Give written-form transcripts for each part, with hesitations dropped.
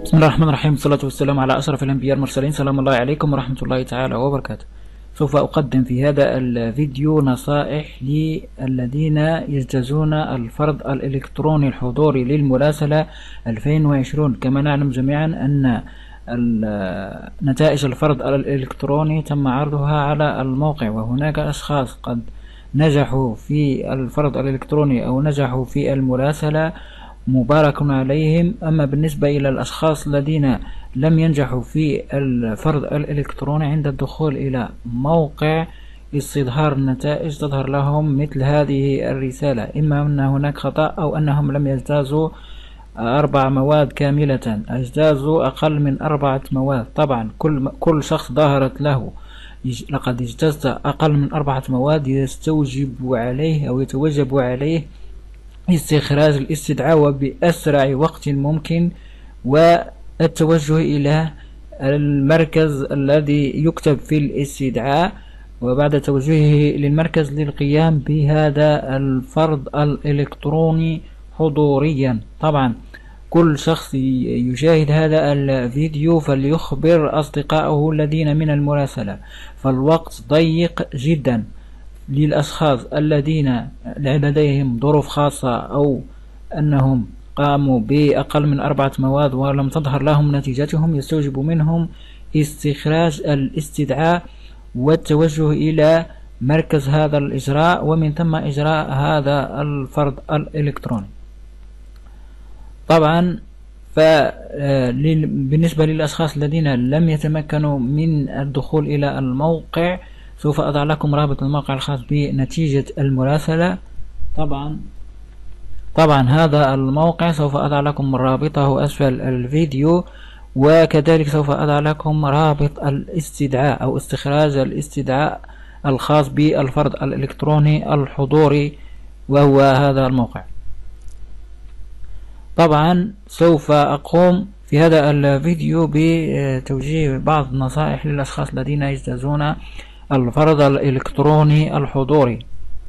بسم الله الرحمن الرحيم، والصلاة والسلام على أشرف الأنبياء المرسلين. سلام الله عليكم ورحمة الله تعالى وبركاته. سوف أقدم في هذا الفيديو نصائح للذين يجتازون الفرض الإلكتروني الحضوري للمراسلة 2020. كما نعلم جميعا أن نتائج الفرض الإلكتروني تم عرضها على الموقع، وهناك أشخاص قد نجحوا في الفرض الإلكتروني أو نجحوا في المراسلة، مبارك عليهم. أما بالنسبة إلى الأشخاص الذين لم ينجحوا في الفرض الإلكتروني، عند الدخول إلى موقع استظهار النتائج تظهر لهم مثل هذه الرسالة: إما أن هناك خطأ أو أنهم لم يجتازوا 4 مواد كاملة، اجتازوا أقل من 4 مواد. طبعا كل شخص ظهرت له لقد اجتزت أقل من 4 مواد يستوجب عليه أو يتوجب عليه استخراج الاستدعاء وبأسرع وقت ممكن، والتوجه إلى المركز الذي يكتب في الاستدعاء، وبعد توجهه للمركز للقيام بهذا الفرض الإلكتروني حضوريا. طبعا كل شخص يشاهد هذا الفيديو فليخبر أصدقائه الذين من المراسلة، فالوقت ضيق جدا. للأشخاص الذين لديهم ظروف خاصة أو أنهم قاموا بأقل من 4 مواد ولم تظهر لهم نتيجتهم، يستوجب منهم استخراج الاستدعاء والتوجه إلى مركز هذا الإجراء، ومن ثم إجراء هذا الفرض الإلكتروني. طبعا بالنسبة للأشخاص الذين لم يتمكنوا من الدخول إلى الموقع، سوف أضع لكم رابط الموقع الخاص بنتيجة المراسلة. طبعا هذا الموقع سوف أضع لكم رابطه أسفل الفيديو، وكذلك سوف أضع لكم رابط الاستدعاء أو استخراج الاستدعاء الخاص بالفرض الإلكتروني الحضوري، وهو هذا الموقع. طبعا سوف أقوم في هذا الفيديو بتوجيه بعض النصائح للأشخاص الذين يجتازون الفرض الإلكتروني الحضوري.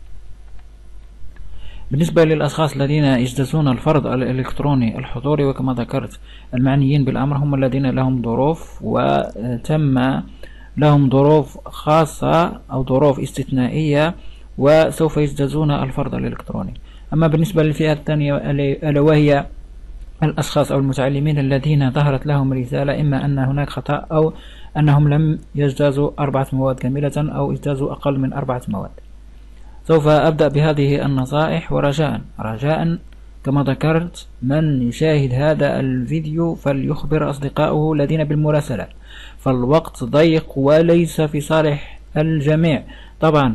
بالنسبة للأشخاص الذين يجتازون الفرض الإلكتروني الحضوري، وكما ذكرت المعنيين بالأمر هم الذين لهم ظروف وتم لهم ظروف خاصة أو ظروف استثنائية وسوف يجتازون الفرض الإلكتروني. أما بالنسبة للفئة الثانية ألا وهي الأشخاص أو المتعلمين الذين ظهرت لهم رسالة إما أن هناك خطأ أو أنهم لم يجتازوا 4 مواد كاملة أو اجتازوا أقل من 4 مواد. سوف أبدأ بهذه النصائح، ورجاء كما ذكرت من يشاهد هذا الفيديو فليخبر أصدقائه الذين بالمراسلة، فالوقت ضيق وليس في صالح الجميع. طبعا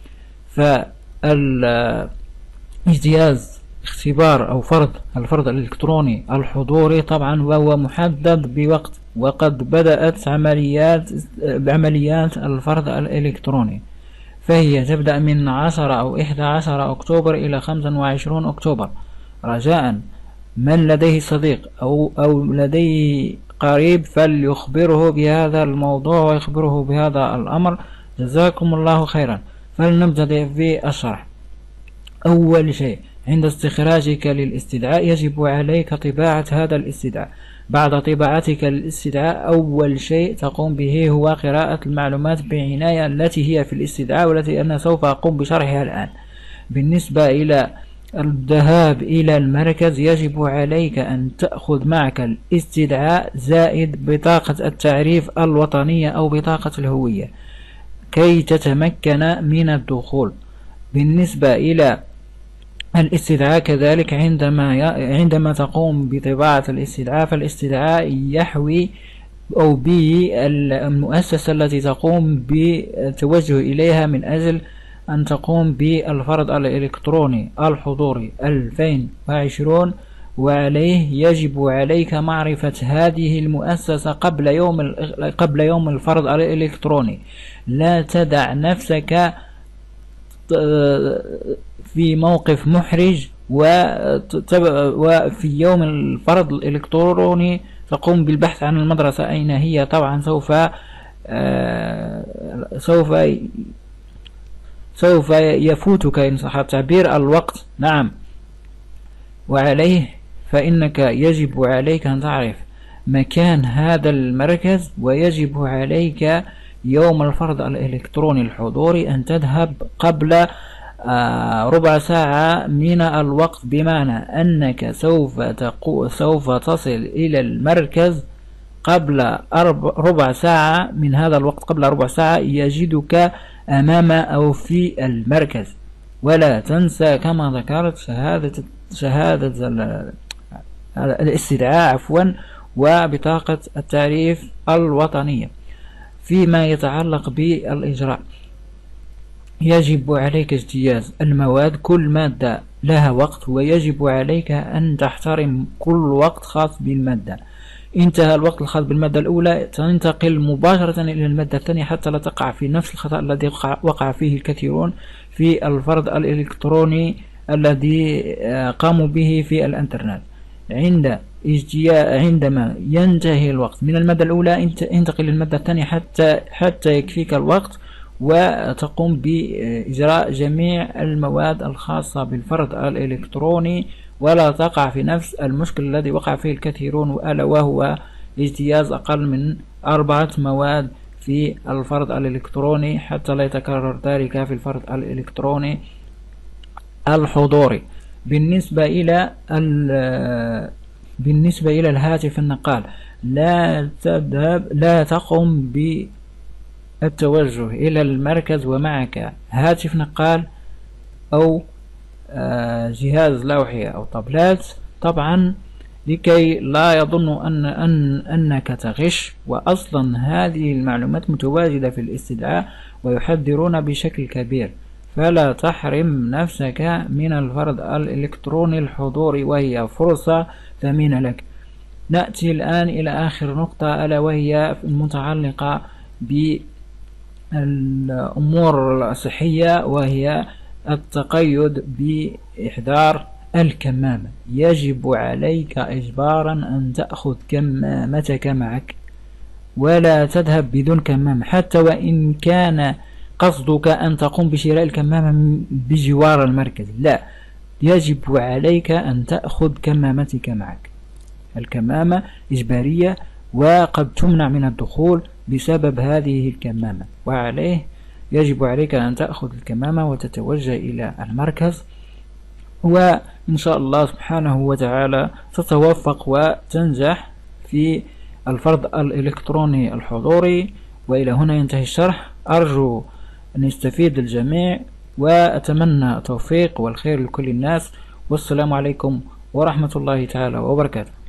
فالاجتياز اختبار أو الفرض الإلكتروني الحضوري طبعا وهو محدد بوقت، وقد بدأت عمليات الفرض الإلكتروني، فهي تبدأ من 10 أو 11 أكتوبر إلى 25 أكتوبر. رجاء من لديه صديق أو لديه قريب فليخبره بهذا الموضوع ويخبره بهذا الأمر. جزاكم الله خيرا. فلنبدأ في الشرح. أول شيء، عند استخراجك للاستدعاء يجب عليك طباعة هذا الاستدعاء. بعد طباعتك للاستدعاء أول شيء تقوم به هو قراءة المعلومات بعناية التي هي في الاستدعاء، والتي أنا سوف أقوم بشرحها الآن. بالنسبة إلى الذهاب إلى المركز، يجب عليك أن تأخذ معك الاستدعاء زائد بطاقة التعريف الوطنية أو بطاقة الهوية كي تتمكن من الدخول. بالنسبة إلى الاستدعاء كذلك، عندما تقوم بطباعة الاستدعاء، فالاستدعاء يحوي أو به المؤسسة التي تقوم بالتوجه إليها من أجل أن تقوم بالفرض الإلكتروني الحضوري 2020، وعليه يجب عليك معرفة هذه المؤسسة قبل يوم الفرض الإلكتروني. لا تدع نفسك في موقف محرج وفي يوم الفرض الإلكتروني تقوم بالبحث عن المدرسة أين هي. طبعا سوف يفوتك إن صح التعبير الوقت. نعم، وعليه فإنك يجب عليك أن تعرف مكان هذا المركز، ويجب عليك يوم الفرض الإلكتروني الحضوري أن تذهب قبل ربع ساعة من الوقت، بمعنى أنك سوف تصل إلى المركز قبل ربع ساعة من هذا الوقت. قبل ربع ساعة يجدك أمام أو في المركز. ولا تنسى كما ذكرت شهادة الاستدعاء وبطاقة التعريف الوطنية. فيما يتعلق بالإجراء، يجب عليك اجتياز المواد، كل مادة لها وقت، ويجب عليك أن تحترم كل وقت خاص بالمادة. انتهى الوقت الخاص بالمادة الأولى تنتقل مباشرة إلى المادة الثانية حتى لا تقع في نفس الخطأ الذي وقع فيه الكثيرون في الفرض الإلكتروني الذي قاموا به في الإنترنت. عندما ينتهي الوقت من المادة الأولى انتقل للمادة الثانية حتى يكفيك الوقت، وتقوم بإجراء جميع المواد الخاصة بالفرض الإلكتروني، ولا تقع في نفس المشكل الذي وقع فيه الكثيرون، ألا وهو اجتياز أقل من 4 مواد في الفرض الإلكتروني حتى لا يتكرر ذلك في الفرض الإلكتروني الحضوري. بالنسبة إلى الهاتف النقال، لا تقم بالتوجه إلى المركز ومعك هاتف نقال أو جهاز لوحي أو طابلات، طبعا لكي لا يظن أنك تغش. وأصلا هذه المعلومات متواجدة في الاستدعاء ويحذرون بشكل كبير، فلا تحرم نفسك من الفرض الإلكتروني الحضوري، وهي فرصة ثمينة لك. نأتي الآن إلى آخر نقطة، ألا وهي المتعلقة بالأمور الصحية، وهي التقيد بإحضار الكمامة. يجب عليك إجبارا أن تأخذ كمامتك معك، ولا تذهب بدون كمامة، حتى وإن كان قصدك أن تقوم بشراء الكمامة بجوار المركز. لا، يجب عليك أن تأخذ كمامتك معك. الكمامة إجبارية، وقد تمنع من الدخول بسبب هذه الكمامة، يجب عليك أن تأخذ الكمامة وتتوجه إلى المركز، وإن شاء الله سبحانه وتعالى تتوفق وتنجح في الفرض الإلكتروني الحضوري. وإلى هنا ينتهي الشرح. أرجو أن يستفيد الجميع، وأتمنى التوفيق والخير لكل الناس، والسلام عليكم ورحمة الله تعالى وبركاته.